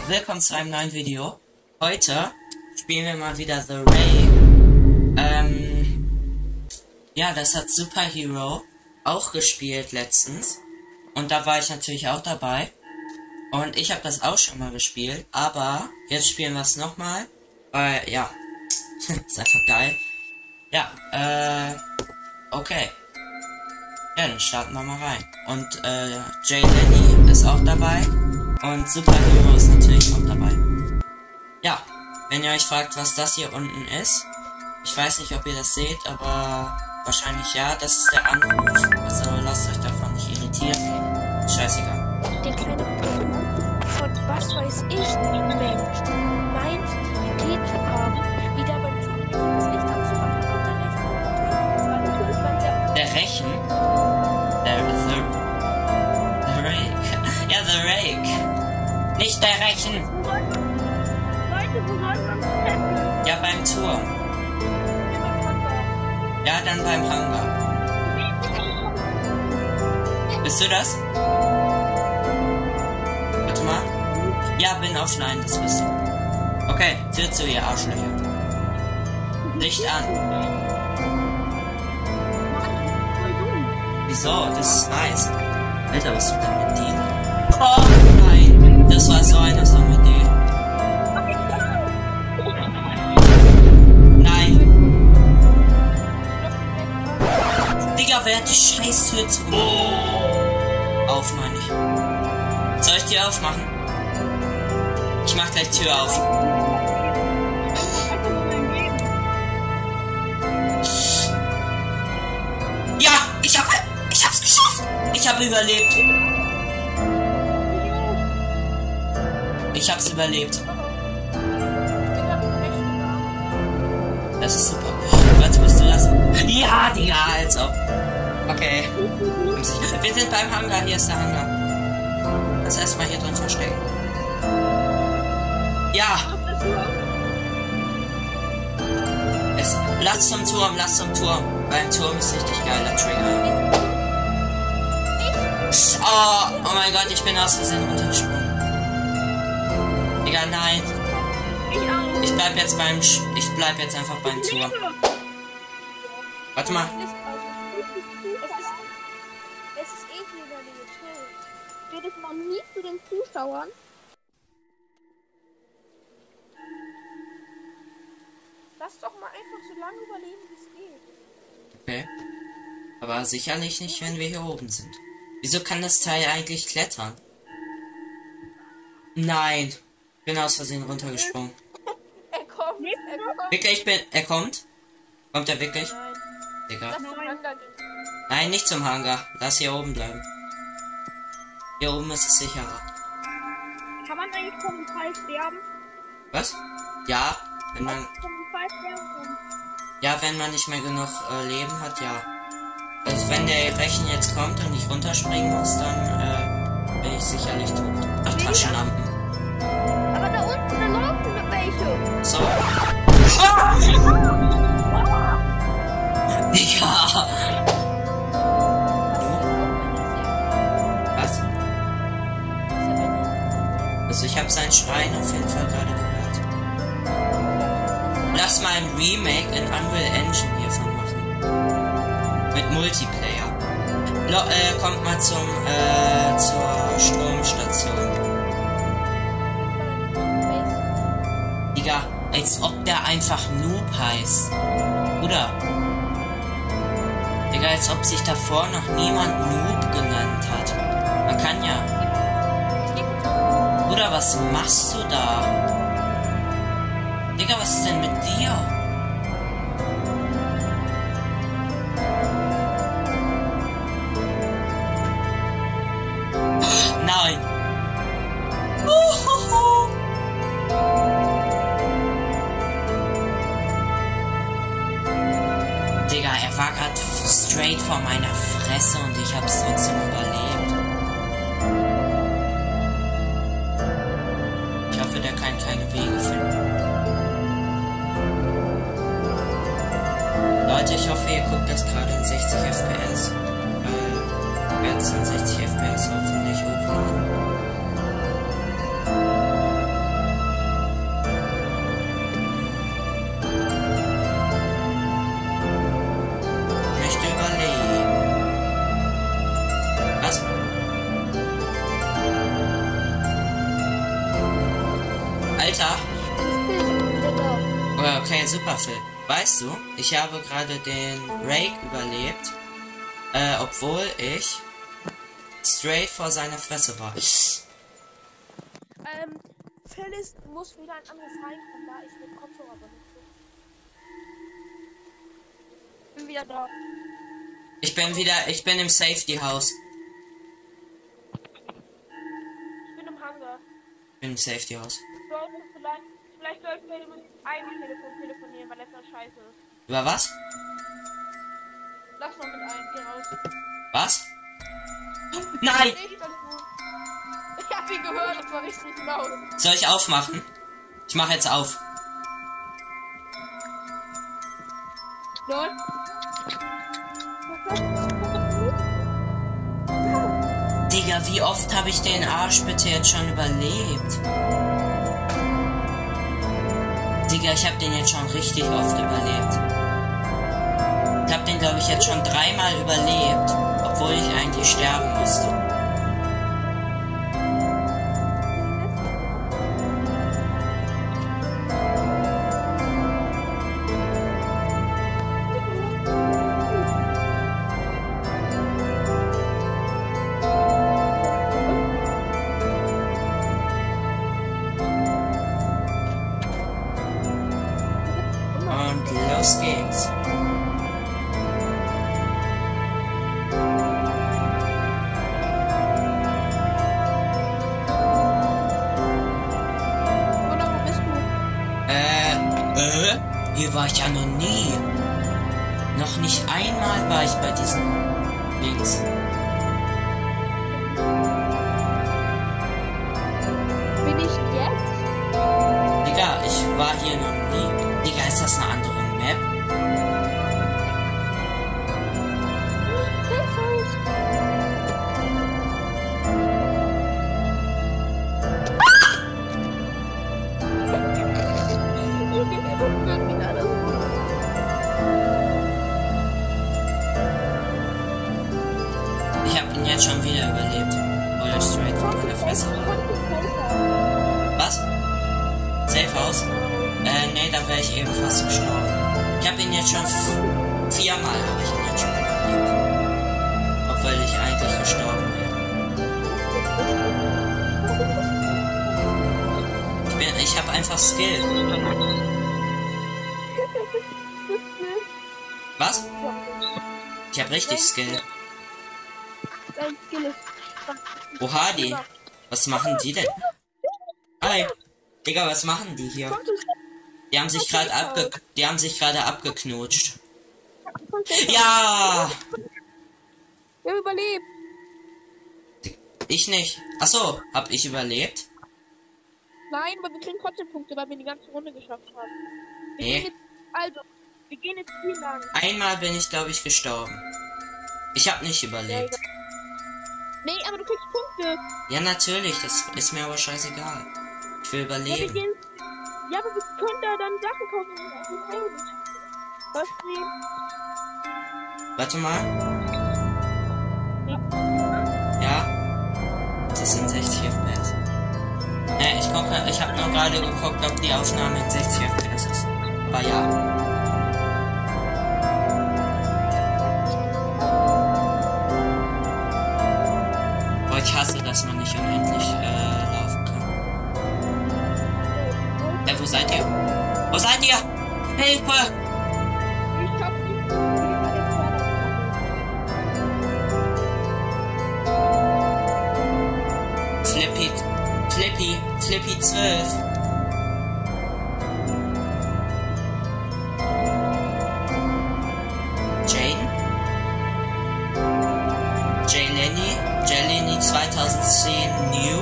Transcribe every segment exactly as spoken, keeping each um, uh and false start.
willkommen zu einem neuen Video. Heute spielen wir mal wieder The Ray. Ähm, ja, das hat Super Hero auch gespielt letztens. Und da war ich natürlich auch dabei. Und ich habe das auch schon mal gespielt. Aber jetzt spielen wir es nochmal. Weil, ja, ist einfach geil. Ja, äh, okay. Ja, dann starten wir mal rein. Und äh, Jay Lenny ist auch dabei. Und Super Hero ist natürlich auch dabei. Ja, wenn ihr euch fragt, was das hier unten ist. Ich weiß nicht, ob ihr das seht, aber wahrscheinlich ja. Das ist der Anruf. Also lasst euch davon nicht irritieren. Scheißegal. Der kleine Junge von was weiß ich, Mensch, meint, die Idee zu haben, wieder beim Tun das Licht anzumachen und der Rechen. Das war natürlich beim der... Der Rechen? Der, the, the Rake. Ja, The Rake. Nicht der Rechen. Leute, wo sollen wir uns treffen? Ja, beim Turm. Ja, dann beim Hangar. Bist du das? Warte mal. Ja, bin auf Nein, das bist du. Okay, Tür zu, ihr Arschlöcher. Licht an. Wieso? Das ist nice. Alter, was tut denn mit dir? Oh nein, das war so eine dumme Idee. Nein. Digga, wer hat die scheiß Tür zu? Auf, meine ich. Soll ich die aufmachen? Ich mach gleich Tür auf. Ja, ich hab, ich hab's geschafft. Ich hab überlebt. Ich hab's überlebt. Das ist super. Was bist du das? Ja, Digga, also. Okay. Wir sind beim Hangar. Hier ist der Hangar. Lass erstmal hier drin verstecken. Ja. Es, lass zum Turm, lass zum Turm. Beim Turm ist richtig geiler Trigger. Oh, oh mein Gott, ich bin aus Versehen runtergesprungen. Digga, nein. Ich bleib jetzt beim... Sch ich bleib jetzt einfach beim Turm. Warte mal. Es ist eh wieder die Geht es noch nie zu den Zuschauern? Lass doch mal einfach so lange überleben, wie es geht. Okay. Aber sicherlich nicht, wenn wir hier oben sind. Wieso kann das Teil eigentlich klettern? Nein. Ich bin aus Versehen runtergesprungen. Er kommt, er kommt. Wirklich, ich bin... Er kommt? Kommt er wirklich? Nein. Digga. Lass zum Hangar gehen. Nein, nicht zum Hangar. Lass hier oben bleiben. Hier oben ist es sicherer. Kann man eigentlich vom Fall sterben? Was? Ja, wenn man... Vom Fall sterben? Ja, wenn man nicht mehr genug äh, Leben hat, ja. Also wenn der Rechen jetzt kommt und ich runterspringen muss, dann äh, bin ich sicherlich tot. Ach, Taschenlampen. Aber da unten, da laufen noch welche. So. Ah! Ja. Was? Also ich habe seinen Schreien auf jeden Fall gerade gehört. Lass mal ein Remake in Unreal Engine hiervon machen. Mit Multiplayer. Lo äh, kommt mal zum äh, zur Stromstation. Digga, als ob der einfach Noob heißt. Oder? Digga, als ob sich davor noch niemand Noob genannt hat. Man kann ja. Oder was machst du da? Digga, was ist denn mit dir? Nein. Uhuhu. Digga, er war grad straight vor meiner Fresse und ich hab's trotzdem überlebt. Ich hoffe, der kann keine Wege finden. Leute, ich hoffe, ihr guckt das gerade in sechzig F P S. Weil, wir jetzt in sechzig F P S hoffentlich hochladen. super, Phil. Weißt du, ich habe gerade den Rake überlebt, äh, obwohl ich straight vor seiner Fresse war. Ähm, Phil ist, muss wieder ein anderes reinkommen, da ich mit Kopfhörer benutze. Bin wieder da. Ich bin wieder, ich bin im Safety House. Ich bin im Hangar. Ich bin im Safety House. Sollte vielleicht, vielleicht sollten wir mit einem Telefon telefonieren, weil das scheiße ist. Über was? Lass mal mit einem, geh raus. Was? Nein! Ich, ich hab ihn gehört, das war richtig laut. Soll ich aufmachen? Ich mache jetzt auf. Lol. Digga, wie oft habe ich den Arsch bitte jetzt schon überlebt? Digga, ich habe den jetzt schon richtig oft überlebt. Ich habe den, glaube ich, jetzt schon dreimal überlebt, obwohl ich eigentlich sterben musste. Und los geht's. Hier war ich ja noch nie. Noch nicht einmal war ich bei diesen Links. Bin ich jetzt? Digga, ich war hier noch nie. Digga, ist das eine andere Map? Ich hab ihn jetzt schon wieder überlebt. Oder straight von der Fresse war. Was? Safe House? Äh, nee, da wäre ich eben fast gestorben. Ich hab ihn jetzt schon viermal habe ich ihn jetzt schon überlebt. Obwohl ich eigentlich gestorben wäre. Ich bin, ich hab einfach Skill. Was? Ich hab richtig Skill. Dein Skill ist... Oha, die. Was machen die denn? Hi. Digga, was machen die hier? Die haben sich gerade abge... Die haben sich gerade abgeknutscht. Ja! Wir haben überlebt. Ich nicht. Achso, hab ich überlebt? Nein, aber wir kriegen trotzdem Punkte, weil wir die ganze Runde geschafft haben. Wir Nee. gehen jetzt, also, wir gehen jetzt viel lang. Einmal bin ich, glaube ich, gestorben. Ich hab nicht überlebt. Nee, aber du kriegst Punkte. Ja, natürlich. Das ist mir aber scheißegal. Ich will Ja, wir überleben. gehen, ja, aber wir können da dann Sachen kaufen. Was sie... Warte mal. Ja. Das sind sechzig F P S. Äh, ich gucke, ich habe nur gerade geguckt, ob die Aufnahme in sechzig F P S ist. Aber ja. Boah, ich hasse, dass man nicht unendlich äh, laufen kann. Äh, wo seid ihr? Wo seid ihr? Hilfe! Ich hab die... Flippy, Flippy, Flippy zwölf. Jane? Jayleni? Jayleni zweitausendzehn New?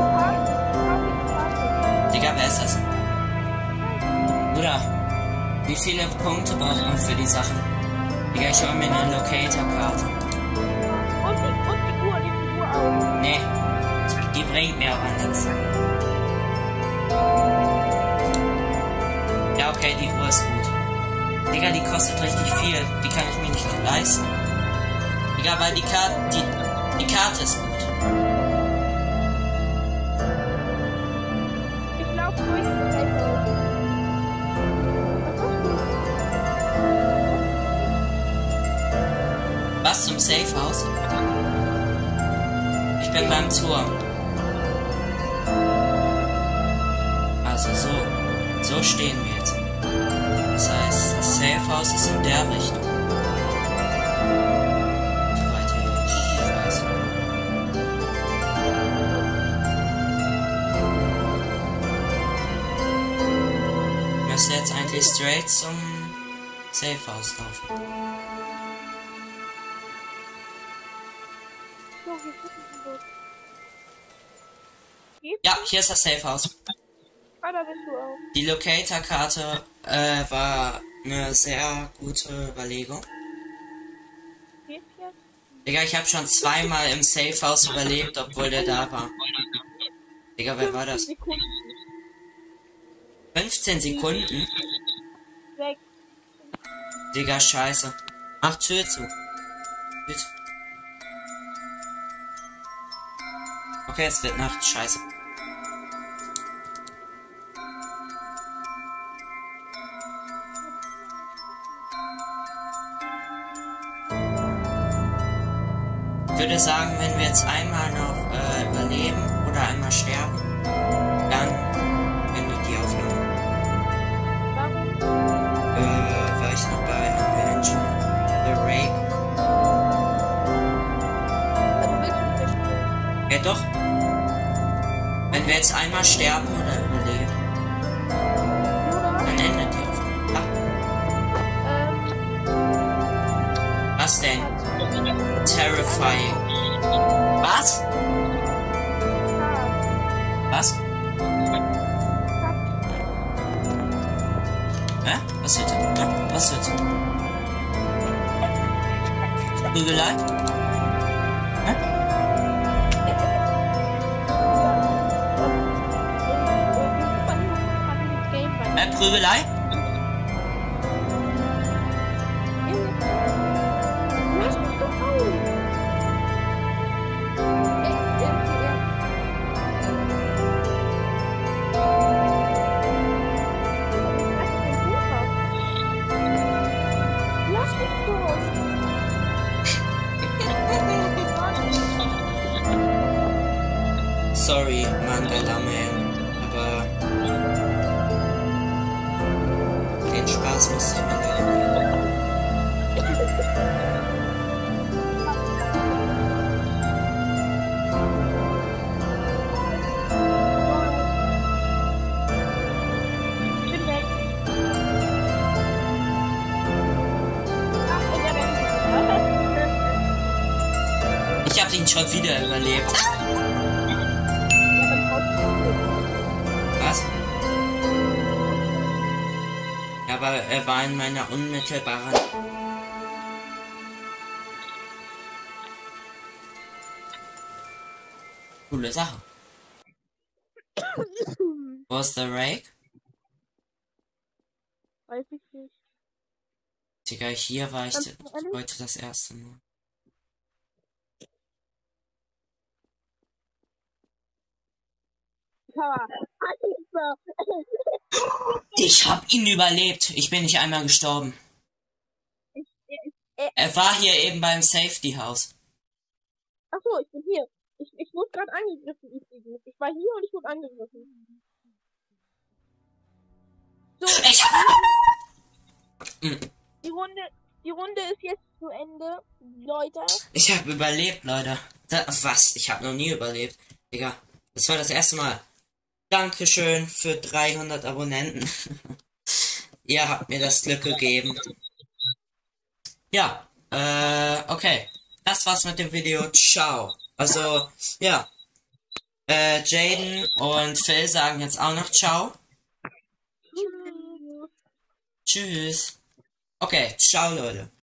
Digga, wer ist das? Bruder, wie viele Punkte braucht man für die Sachen? Digga, ich hol mir eine Locator-Karte. Und die, und die Uhr, die Uhr auch. Nee, die bringt mir aber nichts. Ja, okay, die Uhr ist gut. Digga, die kostet richtig viel. Die kann ich mir nicht leisten. Digga, weil die Karte, die, die Karte ist gut. Ich glaub, durch. bin beim Turm. Also so. So stehen wir jetzt. Das heißt, das Safe House ist in der Richtung. Soweit ich weiß. Ich müsste jetzt eigentlich straight zum Safe House laufen. Ja, hier ist das Safe House. Ah, da bist du auch. Die Locator-Karte äh, war eine sehr gute Überlegung. Geht's jetzt? Digga, ich habe schon zweimal im Safe House überlebt, obwohl der da war. Digga, wer war das? Sekunden. fünfzehn Sekunden? Sechs. Digga, scheiße. Mach Tür zu. Tür zu. Okay, es wird Nacht, scheiße. Ich würde sagen, wenn wir jetzt einmal noch äh, überleben oder einmal sterben, dann endet die Aufnahme. Warum? Äh, war ich noch bei Adventure The Rake? Also willst du nicht mehr spielen? Ja doch. Wenn wir jetzt einmal sterben oder überleben, Oder? dann endet die Aufnahme. Ähm. Was denn? Terrifying. Was? Was? Hä? Was wird denn? Ja, was wird denn? Prügelei? Hä? Hä, Prügelei? Lass mich doch auf! Lass mich doch! Sorry, Mandala Man, aber den Spaß muss ich mir leider nehmen. Ich bin weg. Ach, und er rennt wieder. Ich hab ihn schon wieder überlebt. Was? Ja, aber er war in meiner unmittelbaren... Coole Sache. Wo ist der Rake? Weiß ich nicht. Digga, hier war ich Ganz ehrlich? heute das erste Mal. Ich hab ihn überlebt. Ich bin nicht einmal gestorben. Er war hier eben beim Safety House. Achso, ich bin hier. Ich, ich wurde gerade angegriffen übrigens. Ich war hier und ich wurde angegriffen. So, Ich die Runde, die Runde ist jetzt zu Ende. Leute. Ich hab überlebt, Leute. Da, was? Ich hab noch nie überlebt. Digga, das war das erste Mal. Dankeschön für dreihundert Abonnenten. Ihr habt mir das Glück gegeben. Ja, äh, okay. Das war's mit dem Video. Ciao. Also, ja. Äh, Jaden und Phil sagen jetzt auch noch Ciao. Tschüss. Okay, ciao, Leute.